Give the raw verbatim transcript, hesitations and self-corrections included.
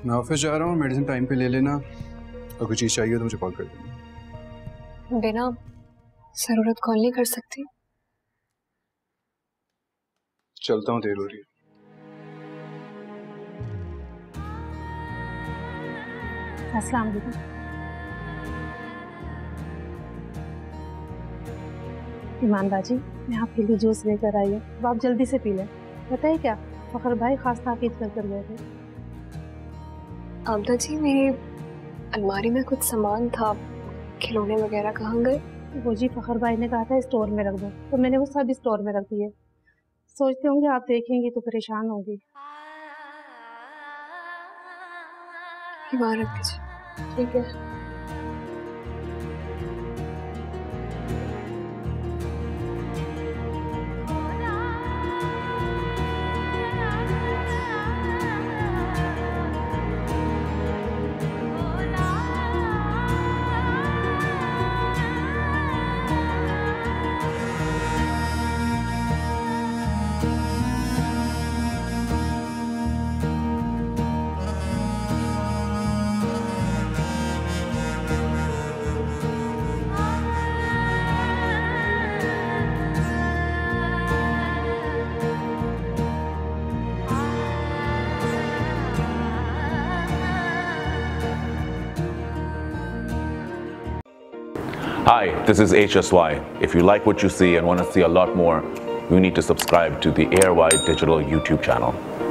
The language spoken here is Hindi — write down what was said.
मैं ऑफिस जा रहा हूँ, मेडिसिन टाइम पे ले लेना और कोई चीज़ चाहिए तो मुझे कॉल कर देना। बिना जरूरत कॉल नहीं कर सकती? चलता हूँ, देर हो रही है। अस्सलाम वालेकुम। ईमान बाजी, मैं आपके लिए जूस लेकर आई हूँ, अब आप जल्दी से पी लें। पता है क्या, फखर भाई खास ताकीद कर कर गए थे। आमना जी, मेरी अलमारी में कुछ सामान था, खिलौने वगैरह कहाँ गए? वो जी फखर भाई ने कहा था स्टोर में रख दो, तो मैंने वो सब स्टोर में रख दिए। सोचते होंगे आप देखेंगी तो परेशान होंगी। इबारत कीजिए। ठीक है। Hi, this is H S Y. If you like what you see and want to see a lot more, you need to subscribe to the A R Y Digital YouTube channel.